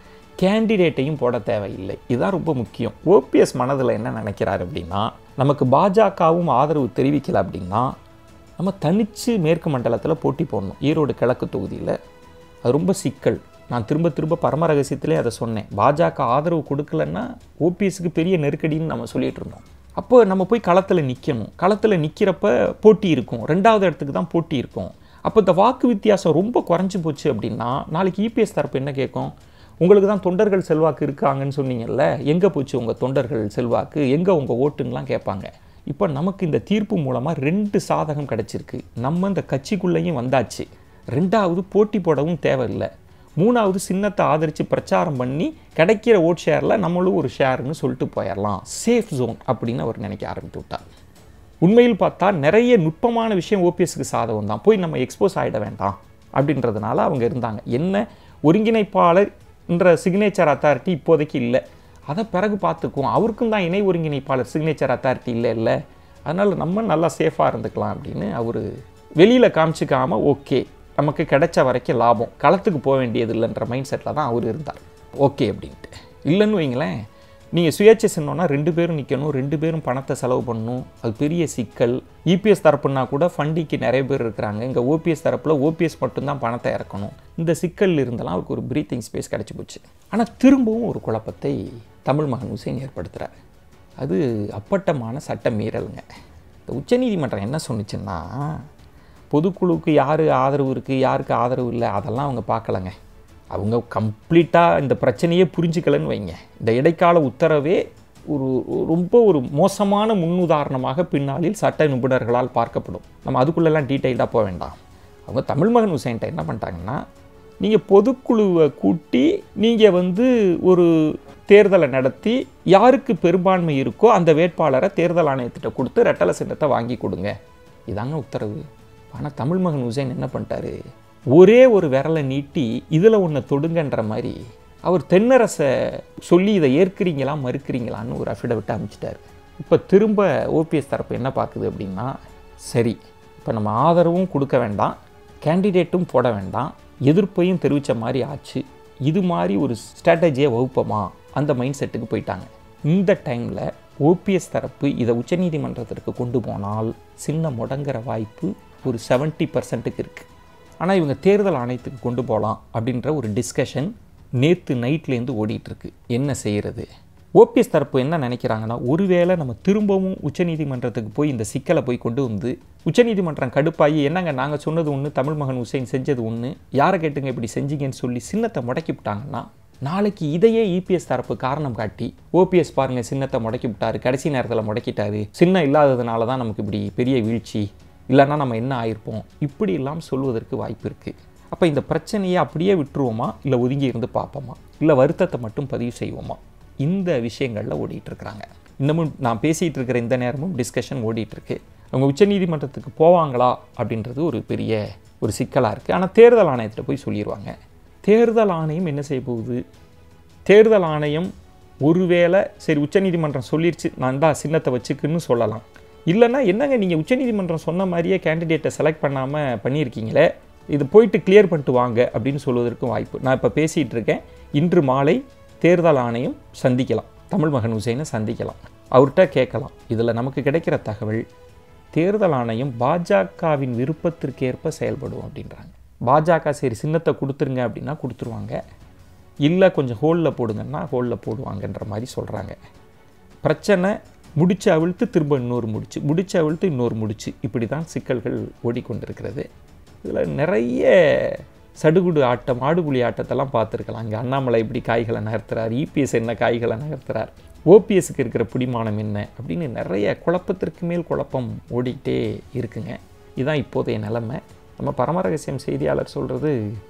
கேண்டிடேட்டையும் போட தேவையில்லை. இதுதான் ரொம்ப முக்கியம். ஓபிஎஸ் மனதில் என்ன நினைக்கிறார் அப்படின்னா, நமக்கு பாஜகவும் ஆதரவு தெரிவிக்கலை அப்படின்னா நம்ம தனித்து மேற்கு மண்டலத்தில் போட்டி போடணும். ஈரோடு கிழக்கு தொகுதியில் அது ரொம்ப சிக்கல். நான் திரும்ப திரும்ப பரம ரகசியத்திலே அதை சொன்னேன். பாஜக ஆதரவு கொடுக்கலன்னா ஓபிஎஸ்க்கு பெரிய நெருக்கடின்னு நம்ம சொல்லிகிட்டு இருந்தோம். அப்போ நம்ம போய் களத்தில் நிற்கணும். களத்தில் நிற்கிறப்ப போட்டி இருக்கும், 2வது இடத்துக்கு தான் போட்டி இருக்கும். அப்போ இந்த வாக்கு வித்தியாசம் ரொம்ப குறைஞ்சி போச்சு அப்படின்னா நாளைக்கு இபிஎஸ் தரப்பு என்ன கேட்கும்? உங்களுக்கு தான் தொண்டர்கள் செல்வாக்கு இருக்காங்கன்னு சொன்னீங்கல்ல, எங்கே போச்சு உங்கள் தொண்டர்கள் செல்வாக்கு, எங்கே உங்கள் ஓட்டுன்னெலாம் கேட்பாங்க. இப்போ நமக்கு இந்த தீர்ப்பு மூலமாக 2 சாதகம் கிடச்சிருக்கு. நம்ம இந்த கட்சிக்குள்ளேயும் வந்தாச்சு. 2வது போட்டி போடவும் தேவையில்லை. 3வது சின்னத்தை ஆதரித்து பிரச்சாரம் பண்ணி கிடைக்கிற ஓட் ஷேரில் நம்மளும் ஒரு ஷேர்னு சொல்லிட்டு போயிடலாம். சேஃப் ஜோன் அப்படின்னு அவர் நினைக்க ஆரம்பித்து விட்டார். உண்மையில் பார்த்தா நிறைய நுட்பமான விஷயம் ஓபிஎஸ்க்கு சாதகம் தான். போய் நம்ம எக்ஸ்போஸ் ஆகிட வேண்டாம் அப்படின்றதுனால அவங்க இருந்தாங்க. என்ன ஒருங்கிணைப்பாளர் என்ற சிக்னேச்சர் அத்தாரிட்டி இப்போதைக்கு இல்லை, அதை பிறகு பார்த்துக்குவோம். அவருக்கும் தான் இணை ஒருங்கிணைப்பாளர் சிக்னேச்சர் அத்தாரிட்டி இல்லை, அதனால் நம்ம நல்லா சேஃபாக இருந்துக்கலாம் அப்படின்னு அவர் வெளியில் காமிச்சிக்காமல் ஓகே நமக்கு கிடைச்ச வரைக்கும் லாபம், களத்துக்கு போக வேண்டியது இல்லைன்ற மைண்ட் செட்டில் தான் அவர் இருந்தார். ஓகே அப்படின்ட்டு இல்லைன்னு வைங்களேன், நீங்கள் சுயேட்சை சொன்னோன்னா 2 பேரும் நிற்கணும், 2 பேரும் பணத்தை செலவு பண்ணணும், அது பெரிய சிக்கல். இபிஎஸ் தரப்புனா கூட ஃபண்டிக்கு நிறைய பேர் இருக்கிறாங்க. இங்கே ஓபிஎஸ் தரப்பில் ஓபிஎஸ் மட்டும்தான் பணத்தை இறக்கணும். இந்த சிக்கல் இருந்தெல்லாம் அவருக்கு ஒரு ப்ரீத்திங் ஸ்பேஸ் கிடச்சி போச்சு. ஆனால் திரும்பவும் ஒரு குழப்பத்தை தமிழ் மகன் ஹுசைன் ஏற்படுத்துகிறார். அது அப்பட்டமான சட்ட மீறலுங்க. இந்த உச்சநீதிமன்றம் என்ன சொன்னிச்சுன்னா, பொதுக்குழுவுக்கு யார் ஆதரவு இருக்குது யாருக்கு ஆதரவு இல்லை அதெல்லாம் அவங்க பார்க்கலங்க. அவங்க கம்ப்ளீட்டாக இந்த பிரச்சனையே புரிஞ்சுக்கலன்னு வைங்க. இந்த இடைக்கால உத்தரவே ஒரு மோசமான முன்னுதாரணமாக பின்னாளில் சட்ட நிபுணர்களால் பார்க்கப்படும். நம்ம அதுக்குள்ளெல்லாம் டீட்டெயில்டாக போக வேண்டாம். அவங்க தமிழ் மகன் ஹுசைன்ட்ட என்ன பண்ணிட்டாங்கன்னா, நீங்கள் பொதுக்குழுவை கூட்டி நீங்கள் ஒரு தேர்தலை நடத்தி யாருக்கு பெரும்பான்மை இருக்கோ அந்த வேட்பாளரை தேர்தல் ஆணையத்திட்ட கொடுத்து ரெட்டலை சின்னத்தை வாங்கி கொடுங்க, இதாங்க உத்தரவு. ஆனால் தமிழ் மகன் ஹுசைன் என்ன பண்ணிட்டாரு, ஒரே ஒரு விரலை நீட்டி இதில் ஒன்று தொடுங்கன்ற மாதிரி அவர் தென்னரசை சொல்லி இதை ஏற்கிறீங்களா மறுக்கிறீங்களான்னு ஒரு அஃபிடவிட்டை அமைச்சிட்டார். இப்போ திரும்ப ஓபிஎஸ் தரப்பு என்ன பார்க்குது அப்படின்னா, சரி இப்போ நம்ம ஆதரவும் கொடுக்க வேண்டாம், கேண்டிடேட்டும் போட வேண்டாம், எதிர்ப்பையும் தெரிவித்த மாதிரி ஆச்சு, இது மாதிரி ஒரு ஸ்ட்ராட்டஜியை வகுப்போமா, அந்த மைண்ட் செட்டுக்கு போயிட்டாங்க. இந்த டைமில் ஓபிஎஸ் தரப்பு இதை உச்சநீதிமன்றத்திற்கு கொண்டு போனால் சின்ன முடங்குற வாய்ப்பு ஒரு 70% இருக்குது. ஆனால் இவங்க தேர்தல் ஆணையத்துக்கு கொண்டு போகலாம் அப்படின்ற ஒரு டிஸ்கஷன் நேற்று நைட்லேருந்து ஓடிட்டுருக்கு. என்ன செய்கிறது? ஓபிஎஸ் தரப்பு என்ன நினைக்கிறாங்கன்னா, ஒருவேளை நம்ம திரும்பவும் உச்சநீதிமன்றத்துக்கு போய் இந்த சிக்கலை போய் கொண்டு வந்து உச்சநீதிமன்றம் கடுப்பாகி என்னங்க நாங்கள் சொன்னது ஒன்று, தமிழ் மகன் ஹுசைன் செஞ்சது ஒன்று, யாரை கேட்டுங்க இப்படி செஞ்சீங்கன்னு சொல்லி சின்னத்தை முடக்கி விட்டாங்கன்னா, நாளைக்கு இதையே இபிஎஸ் தரப்பு காரணம் காட்டி ஓபிஎஸ் பாருங்கள் சின்னத்தை முடக்கி விட்டாரு, கடைசி நேரத்தில் முடக்கிட்டாரு, சின்னம் இல்லாததுனால தான் நமக்கு இப்படி பெரிய வீழ்ச்சி, இல்லைன்னா நம்ம என்ன ஆயிருப்போம், இப்படி எல்லாம் சொல்வதற்கு வாய்ப்பு இருக்குது. அப்போ இந்த பிரச்சனையை அப்படியே விட்டுருவோமா, இல்லை ஒதுங்கி இருந்து பார்ப்போமா, இல்லை வருத்தத்தை மட்டும் பதிவு செய்வோமா, இந்த விஷயங்களில் ஓடிட்டுருக்குறாங்க. இன்னமும் நான் பேசிகிட்டு இருக்கிற இந்த நேரமும் டிஸ்கஷன் ஓடிட்டுருக்கு. அவங்க உச்சநீதிமன்றத்துக்கு போவாங்களா அப்படின்றது ஒரு பெரிய ஒரு சிக்கலாக இருக்குது. ஆனால் தேர்தல் ஆணையத்தில் போய் சொல்லிடுவாங்க. தேர்தல் ஆணையம் என்ன செய்ய போகுது? தேர்தல் ஆணையம் ஒருவேளை சரி உச்சநீதிமன்றம் சொல்லிடுச்சு நான் தான் சின்னத்தை வச்சுக்குன்னு சொல்லலாம். இல்லைன்னா என்னங்க நீங்கள் உச்சநீதிமன்றம் சொன்ன மாதிரியே கேண்டிடேட்டை செலக்ட் பண்ணாமல் பண்ணியிருக்கீங்களே, இது போயிட்டு கிளியர் பண்ணிட்டு வாங்க அப்படின்னு சொல்வதற்கும் வாய்ப்பு. நான் இப்போ பேசிகிட்டு இருக்கேன், இன்று மாலை தேர்தல் ஆணையம் சந்திக்கலாம், தமிழ் மகன் ஹுசைனை சந்திக்கலாம், அவர்கிட்ட கேட்கலாம். இதில் நமக்கு கிடைக்கிற தகவல், தேர்தல் ஆணையம் பாஜகவின் விருப்பத்திற்கேற்ப செயல்படும் அப்படின்றாங்க. பாஜக சரி சின்னத்தை கொடுத்துருங்க அப்படின்னா கொடுத்துருவாங்க, இல்லை கொஞ்சம் ஹோலில் போடுங்கன்னா ஹோலில் போடுவாங்கன்ற மாதிரி சொல்கிறாங்க. பிரச்சனை முடிச்சு அவிழ்த்து திரும்ப இன்னொரு முடிச்சு, முடிச்சு அவிழ்த்து இன்னொரு முடிச்சு, இப்படி தான் சிக்கல்கள் ஓடிக்கொண்டிருக்கிறது. இதில் நிறைய சடுகுடு ஆட்டம், ஆடுபுலி ஆட்டத்தெல்லாம் பார்த்துருக்கலாம். இங்கே அண்ணாமலை இப்படி காய்களை நகர்த்துறார், இபிஎஸ் என்ன காய்களை நகர்த்துறார், ஓபிஎஸ்க்கு இருக்கிற பிடிமானம் என்ன அப்படின்னு நிறைய குழப்பத்திற்கு மேல் குழப்பம் ஓடிக்கிட்டே இருக்குங்க. இதுதான் இப்போதைய நிலைமை. நம்ம பரமரகசியம் செய்தியாளர் சொல்கிறது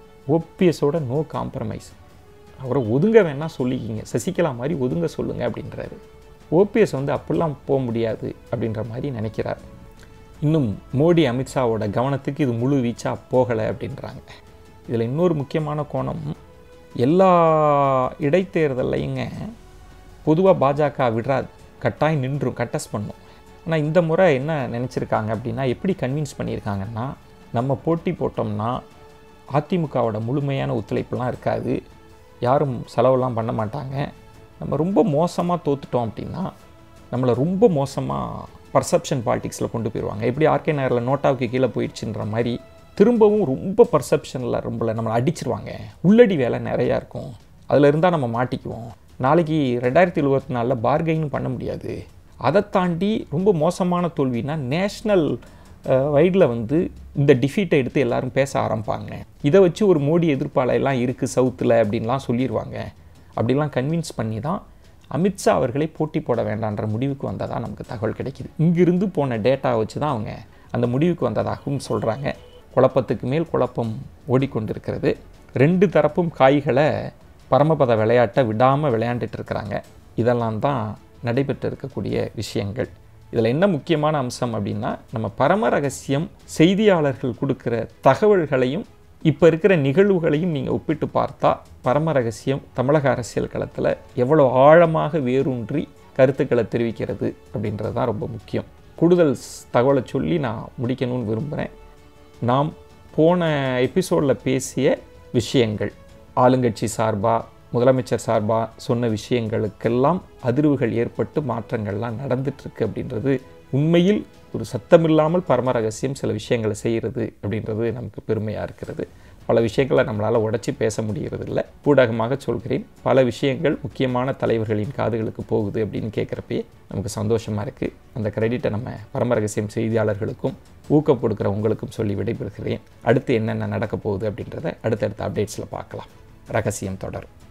ஓபிஎஸோட நோ காம்ப்ரமைஸ், அவரை ஒதுங்க வேணால் சொல்லிக்கிங்க, சசிகலா மாதிரி ஒதுங்க சொல்லுங்கள் அப்படின்றாரு. ஓபிஎஸ் அப்படிலாம் போக முடியாது அப்படின்ற மாதிரி நினைக்கிறார். இன்னும் மோடி அமித்ஷாவோட கவனத்துக்கு இது முழு வீச்சாக போகலை அப்படின்றாங்க. இதில் இன்னொரு முக்கியமான கோணம், எல்லா இடைத்தேர்தலையுங்க பொதுவாக பாஜக விடுறாது, கட்டாயம் நின்றும், கட்டஸ் பண்ணும். ஆனால் இந்த முறை என்ன நினச்சிருக்காங்க அப்படின்னா, எப்படி கன்வின்ஸ் பண்ணியிருக்காங்கன்னா, நம்ம போட்டி போட்டோம்னா அதிமுகவோட முழுமையான ஒத்துழைப்புலாம் இருக்காது, யாரும் செலவெல்லாம் பண்ண மாட்டாங்க. நம்ம ரொம்ப மோசமாக தோத்துட்டோம் அப்படின்னா நம்மளை ரொம்ப மோசமாக பர்செப்ஷன் பாலிடிக்ஸில் கொண்டு போயிடுவாங்க. எப்படி ஆர்கே நகரில் நோட்டாவுக்கு கீழே போயிடுச்சுன்ற மாதிரி திரும்பவும் ரொம்ப பர்செப்ஷனில் ரொம்ப நம்மளை அடிச்சிருவாங்க. உள்ளடி வேலை நிறையா இருக்கும், அதில் இருந்தால் நம்ம மாட்டிக்குவோம். நாளைக்கு 2024 பார்கெயின் பண்ண முடியாது. அதை தாண்டி ரொம்ப மோசமான தோல்வினா நேஷ்னல் வைடில் வந்து இந்த டிஃபீட்டை எடுத்து எல்லாரும் பேச ஆரம்பிப்பாங்க. இதை வச்சு ஒரு மோடி எதிர்ப்பாளெல்லாம் இருக்குது சவுத்தில் அப்படின்லாம் சொல்லிடுவாங்க. அப்படிலாம் கன்வின்ஸ் பண்ணி தான் அமித்ஷா அவர்களை போட்டி போட வேண்டான்ற முடிவுக்கு வந்ததாக நமக்கு தகவல் கிடைக்கிது. இங்கிருந்து போன டேட்டா வச்சு தான் அவங்க அந்த முடிவுக்கு வந்ததாகவும் சொல்கிறாங்க. குழப்பத்துக்கு மேல் குழப்பம் ஓடிக்கொண்டிருக்கிறது. 2 தரப்பும் காய்களை பரமபத விளையாட்டை விடாமல் விளையாண்டுட்டு இருக்கிறாங்க. இதெல்லாம் தான் நடைபெற்று இருக்கக்கூடிய விஷயங்கள். இதில் என்ன முக்கியமான அம்சம் அப்படின்னா, நம்ம பரம ரகசியம் செய்தியாளர்கள் கொடுக்குற தகவல்களையும் இப்போ இருக்கிற நிகழ்வுகளையும் நீங்கள் ஒப்பிட்டு பார்த்தா பரம ரகசியம் தமிழக அரசியல் களத்தில் எவ்வளோ ஆழமாக வேரூன்றி கருத்துக்களை தெரிவிக்கிறது அப்படின்றது தான் ரொம்ப முக்கியம். கூடுதல் தகவலை சொல்லி நான் முடிக்கணும்னு விரும்புகிறேன். நாம் போன எபிசோடில் பேசிய விஷயங்கள், ஆளுங்கட்சி சார்பாக முதலமைச்சர் சார்பாக சொன்ன விஷயங்களுக்கெல்லாம் அதிர்வுகள் ஏற்பட்டு மாற்றங்கள்லாம் நடந்துட்டுருக்கு அப்படின்றது உண்மையில் ஒரு சத்தமில்லாமல் பரம ரகசியம் சில விஷயங்களை செய்கிறது அப்படின்றது நமக்கு பெருமையாக இருக்கிறது. பல விஷயங்களை நம்மளால் உடச்சி பேச முடிகிறது இல்லை. ஊடகமாக சொல்கிறேன், பல விஷயங்கள் முக்கியமான தலைவர்களின் காதுகளுக்கு போகுது அப்படின்னு கேட்குறப்பே நமக்கு சந்தோஷமாக இருக்குது. அந்த கிரெடிட்டை நம்ம பரம ரகசியம் செய்தியாளர்களுக்கும் ஊக்கம் கொடுக்குற உங்களுக்கும் சொல்லி விடைபெறுகிறேன். அடுத்து என்னென்ன நடக்க போகுது அப்படின்றத அடுத்தடுத்த அப்டேட்ஸில் பார்க்கலாம். ரகசியம் தொடரும்.